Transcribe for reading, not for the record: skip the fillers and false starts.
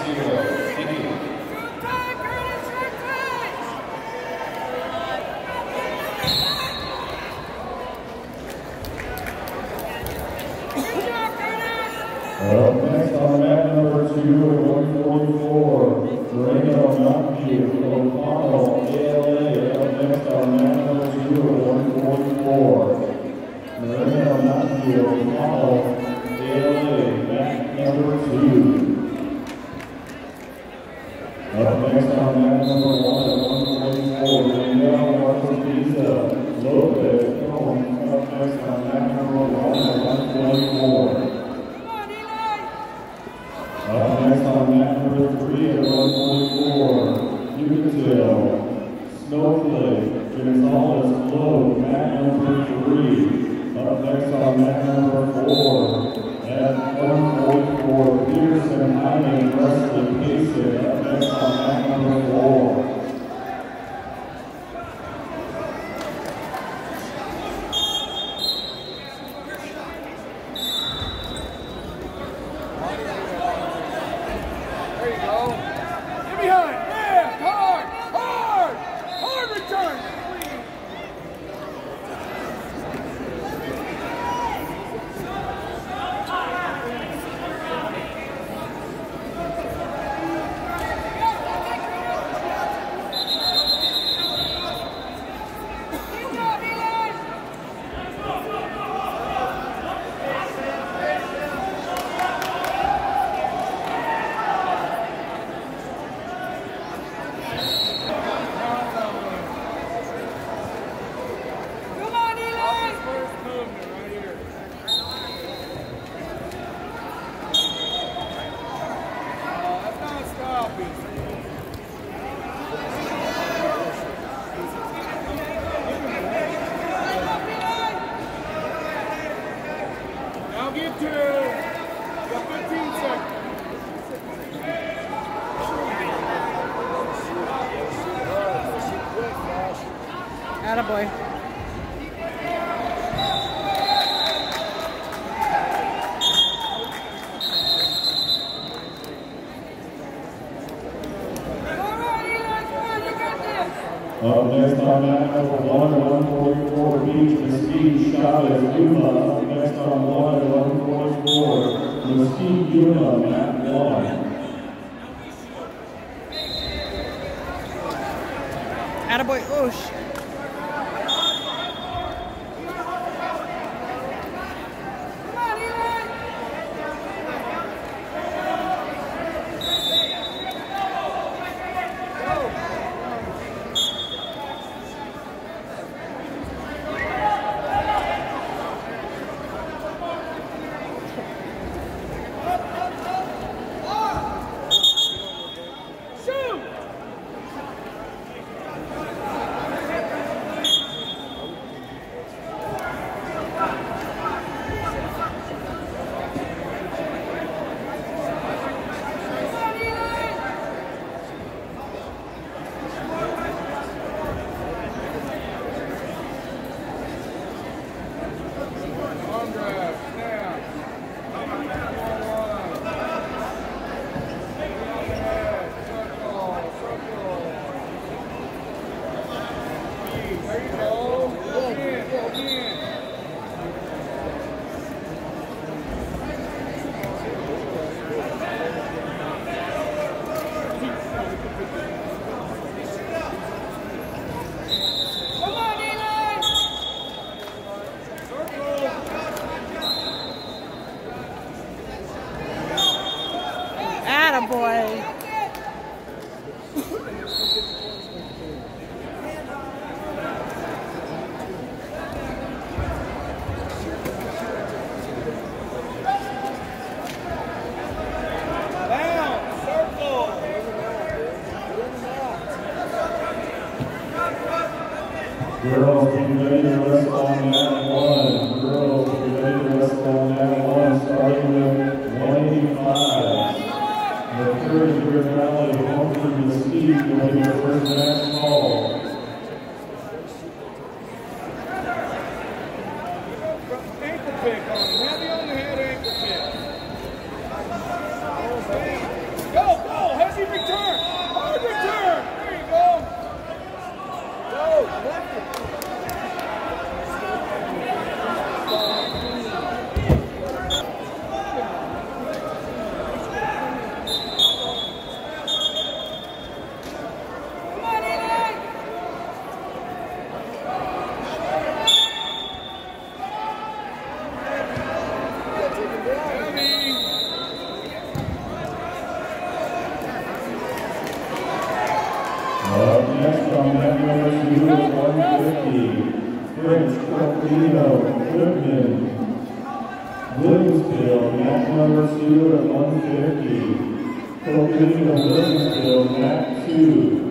Thank you. Next on mat number 2 at 144, Moreno Mountain View, O'Connell, ALA. Up next on mat number 2 at 144, Moreno Mountain View, O'Connell, ALA. Mat number 2. Up next on mat number 1 at 144, Danielle Marquez Lopez. Up next on mat number 1 at 144. Up next on mat number 3 at 144, Ucatil, Snowflake, Gonzalez Globe, mat number 3. Up next on mat number 4 at 144, Peterson, Hyman, Wesley, Payson. Up next on mat number 4. Attaboy. Up next on mat number 1 at 144, Beach Mesquite Chavez Yuma. Up next on 1 at 144, Mesquite Yuma, mat 1. Attaboy, oosh. Attaboy. Girls, be ready to wrestle on mat 1. Girls, be ready to wrestle on mat 1, starting with 185. The third year rally, Humphrey Mesquite will be the first match call. Ankle pick on him. Heavy on the head ankle pick. Go, go! on mat number 2 at 150. Prince Corpino Goodman. Williamsville, mat number 2 at 150. Corpino Williamsville, mat 2.